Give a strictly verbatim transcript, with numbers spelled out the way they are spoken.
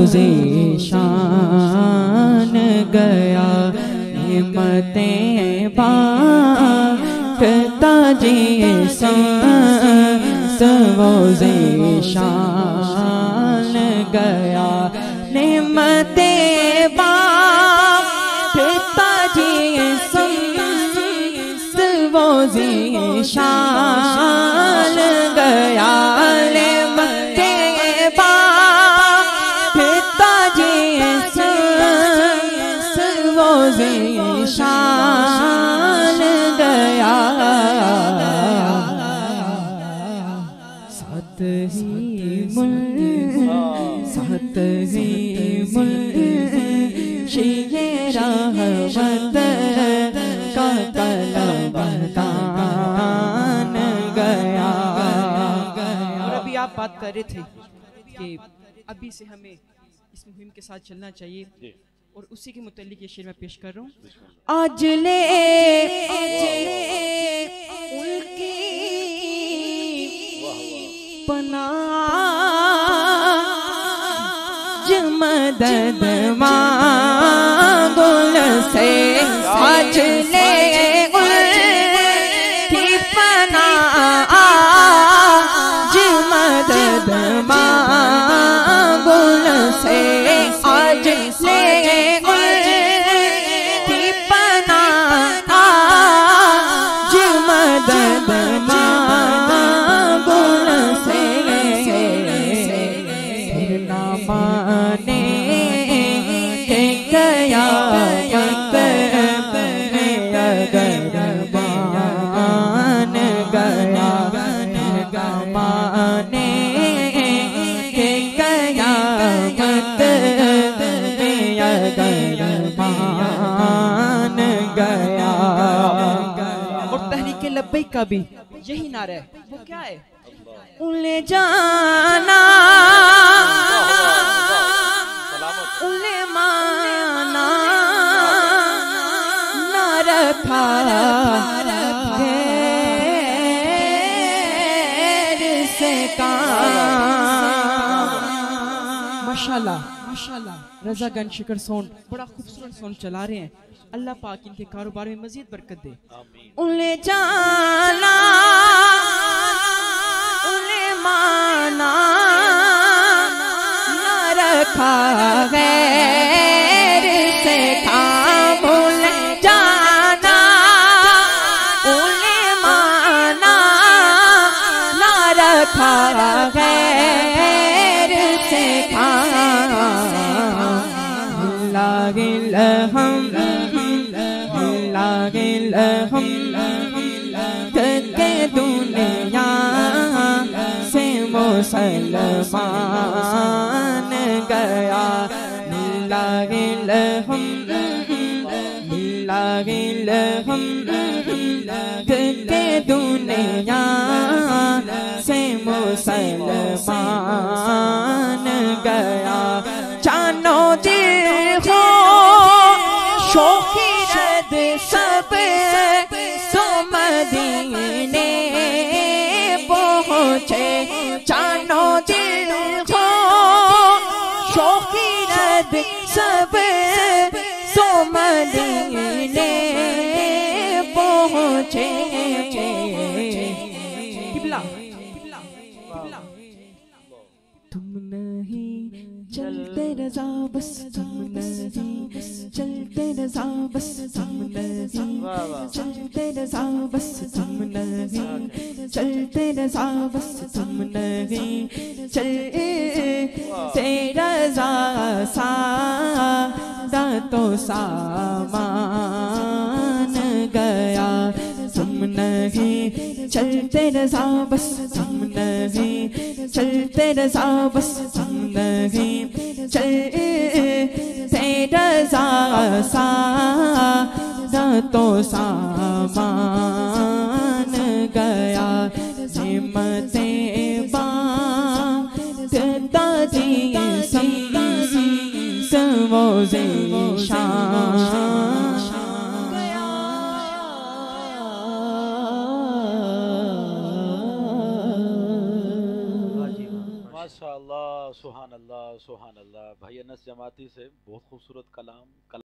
ज़ीशान गया, नेमतें बांटता जिसम वो ज़ीशान गया, नेमतें बांटता जिसम वो ज़ीशान गया, नेमतें बांटता जिसम वो ज़ीशान गया। सात ही मुल्क सात ही मुल्क शिये रहमत का कलमदान गया। और अभी आप बात कर रहे थे कि अभी से हमें इस मुहिम के साथ चलना चाहिए, और उसी के मुतालिक ये शेर मैं पेश कर रहा हूँ। आज ले उनकी पना मदद मांगो से, आज ले उनकी पना मदद मांगो से, आज ले उनकी पना मदद मांगो से, फिर ना माने के गया वक्त में अगर मान गया, फिर माने के गया वक्त में अगर मान गया। और तहरीक लब्बैक का भी यही नारा है, वो क्या है? उले जाना उले माना न रखा गैर से काम। माशाल्लाह माशाल्लाह, रज़ागंज शिकर साउंड बड़ा खूबसूरत साउंड चला रहे हैं। अल्लाह पाक इनके कारोबार में मजीद बरकत दे। उले जाना उले माना न रखा गैर से काम। उले जाना उले माना न रखा गैर से काम। लागिल हम लागिल हम के दुनिया से मुसलमान गया। लागिल हम लागिल हम के दुनिया से मुसलमान गया। जानो दिल हो शौकी रद सब सो मदीने पहुँचे। जानो दिल हो शौकी रद सब सो मदीने पहुँचे। तुम नहीं चलते रज़ा बस तुम नहीं चलते रज़ा बस तुम नहीं चलते रज़ा बस तुम नहीं चलते रज़ा बस तुम नहीं चलते रज़ा सादा तो सामान गया। तुम नहीं चलते रज़ा बस तुम नहीं चलते रज़ा बस तुम नहीं चलते रज़ा सादा तो सामान गया। निमतें बांटता जिसम वो ज़ीशान गया। माशाअल्लाह, सुभान अल्लाह, सुभान अल्लाह। भाई अनस जमाती से बहुत खूबसूरत कलाम।